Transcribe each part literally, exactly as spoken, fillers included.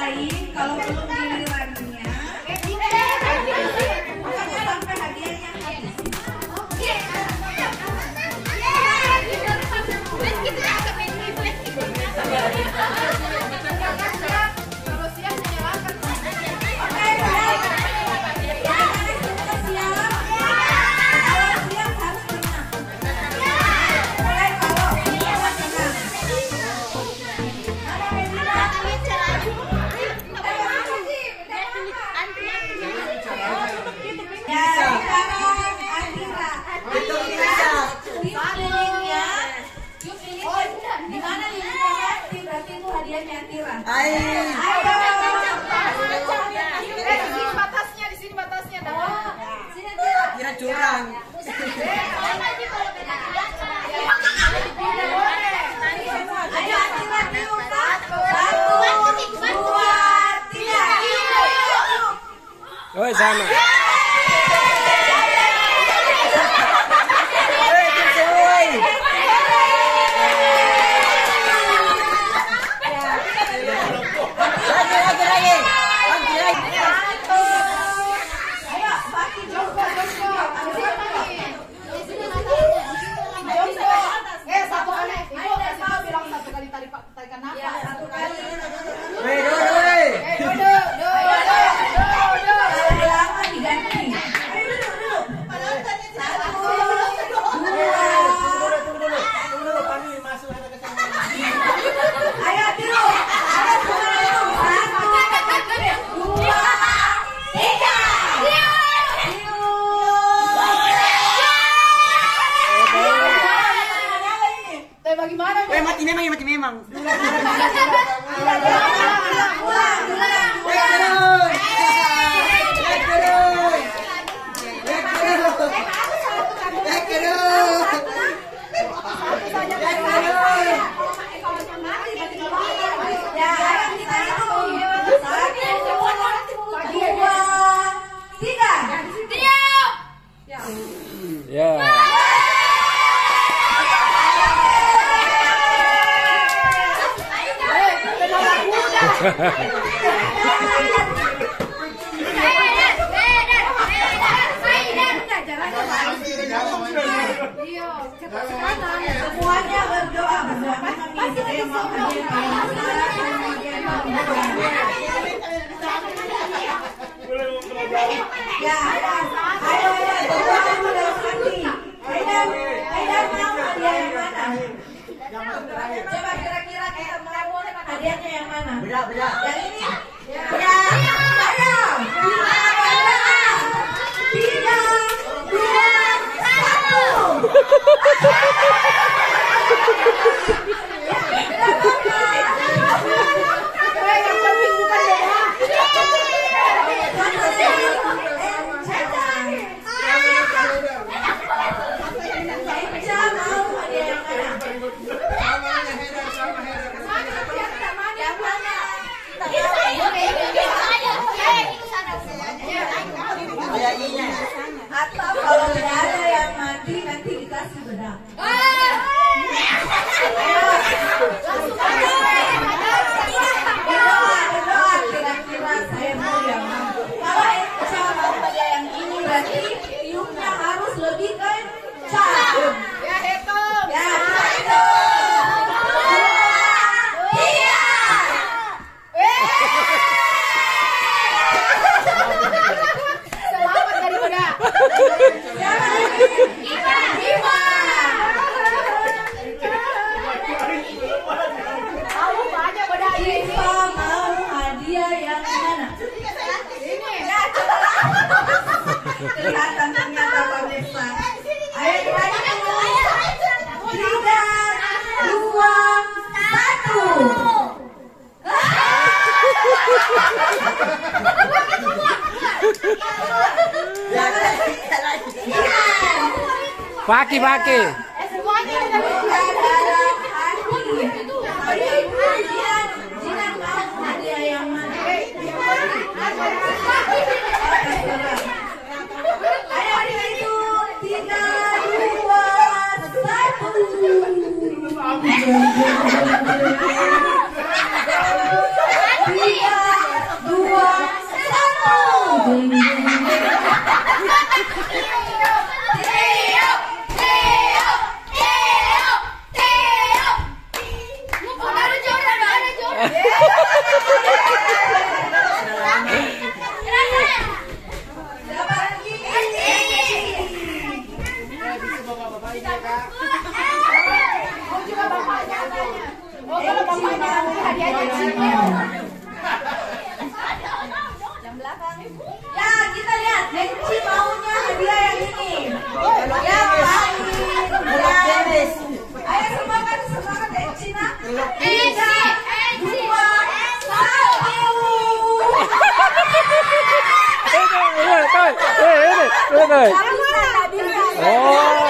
lain kalau belum gilirannya, pokoknya sampai hadiahnya habis. Kalau siap menyalakan. Oke, baik. Jangan sudah siap. Kalau siap harus menang. Mulai kalau siap menang. Ada Medina. Ya, sekarang Andira. Andira. Tim lilinnya. Tim lilin. Di mana lilinnya mati? Berarti itu hadiahnya Andira. Ayo. Eh, di sini batasnya, di sini batasnya. Sini Andira. Kira curang. Ayo Andira tiup. Satu, dua, tiga. Oh, sama. Ayo, Baki Joko, Joko. Eh, satu kali. Ibu kasih bilang satu kali tali tarikan nafas. Ya, satu kali. Woi, do, do, woi. Eh, do, do, do, do, do, do. Kalau lama diganti. Ayo duduk, duduk. Satu, dua. Tunggu dulu, tunggu dulu, kami masuk ada ke sana. Ayo tiup. Ayo semua tiup. Satu, dua, tiga. Tapi bagaimana? Woi, mati memang, ya, mati memang. Ulang, ulang, ulang, ulang. Naik terus. Naik terus. Naik terus. Naik terus. Ya, kita hitung. Satu, dua, tiga. Ya. Semuanya berdoa bersama kami. Saya mau hadiah ya, ayo, ayo, berdoa dulu dari hati. Aidan, Aidan mau hadiah yang mana? Coba kira-kira kita mau hadiahnya yang mana? Beda, beda. Yang ini? Ya, ayo. Tiga, dua, satu. Yang penting bukan doa. Atau kalau tidak ada yang mati nanti dikasih bedak. Berdoa, berdoa kira-kira saya mau yang mana. Kalau Echa mau pada yang ini berarti tiupnya harus lebih kencang. Ya, hitung. Ya, satu, dua, tiga. Selamat dari bedak. Lima, lima. Tahu banyak bedak ini. Kita mau hadiah yang mana? Ini. Ya, coba. Kelihatan ternyata pemirsa. Ayo kita hitung. Tiga, dua, satu. Paki, paki. Eh, semuanya udah Bukan dalam hati. Jinan, Jinan mau hadiah yang mana? Ayo dihitung. Tiga, dua, satu. Tiga, Betul. Oh.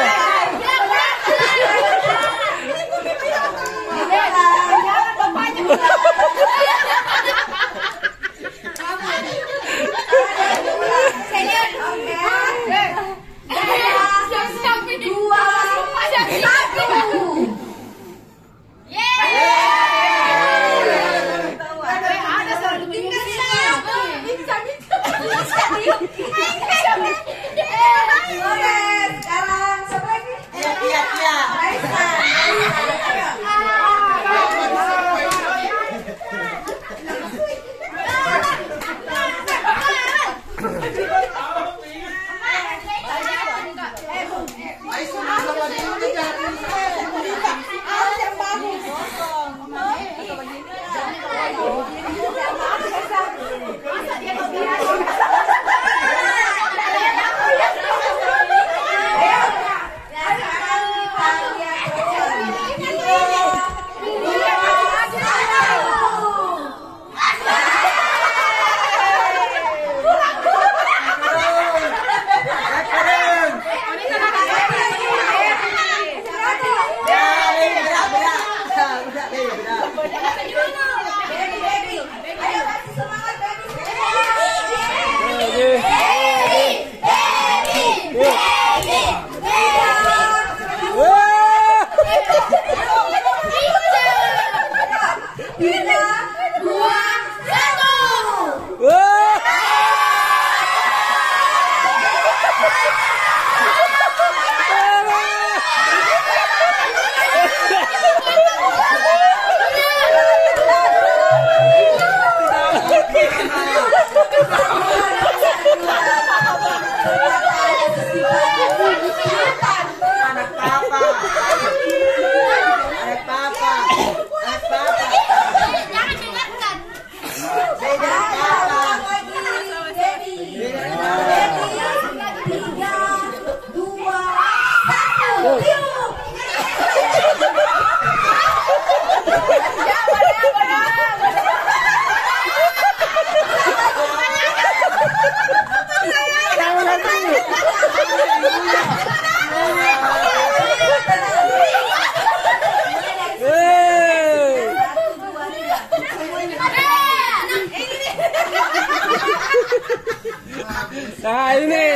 Nah ini.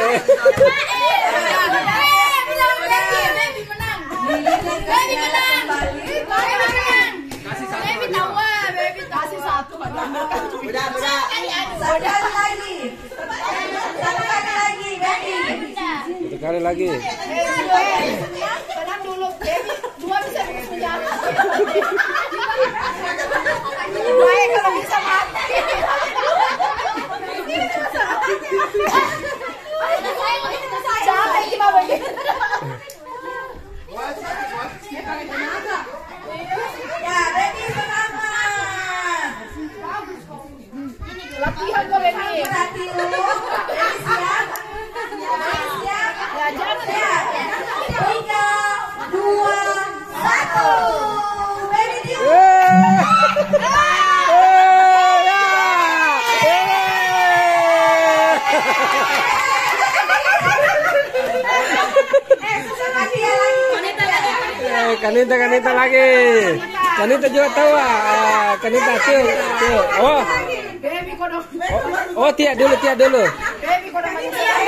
Kasih satu. Beda, beda. Sekali lagi. Satu kali lagi, Baby. Satu kali lagi. Tenang dulu, Baby. Dua bisa bikin senjata. Baik kalau bisa mati. Capek gimana begini? Ya, Baby semangat. Latihan kok, Baby. Berarti lu. Baby siap. Baby siap. Ya, jangan Ya. Tiga, dua, satu. Baby diu. Kanita, kanita lagi. Kanita juga tahu ah. Kanita tuh, tuh. Oh. Baby kok dong. Oh, oh tiak dulu, tiak dulu. Baby kok dong.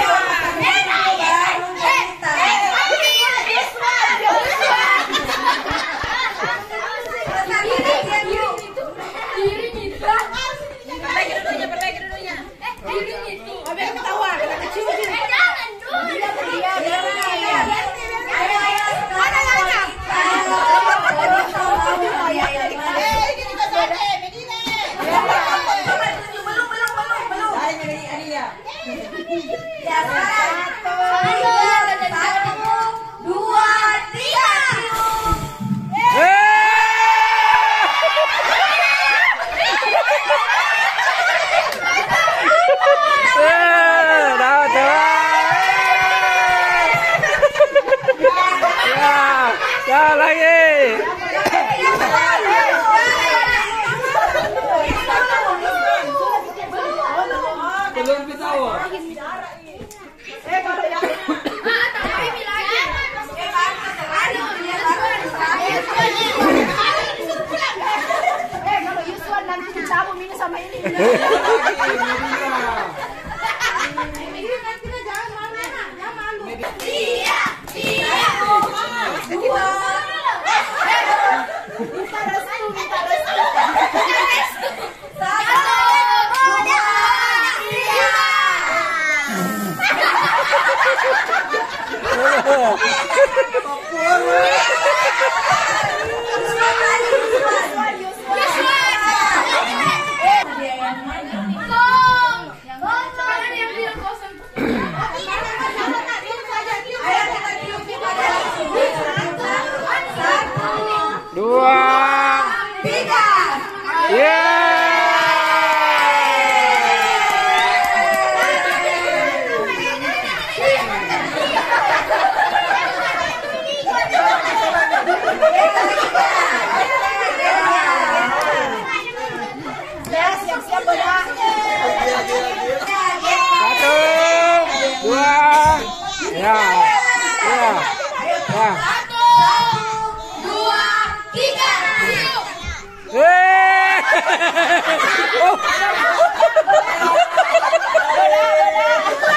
Ya lagi. Belum bisa. Dua, Tiga. yeah. Siap-siap bola. Satu, dua, ya, ya, ya. Dua, tiga. Eh. Oh.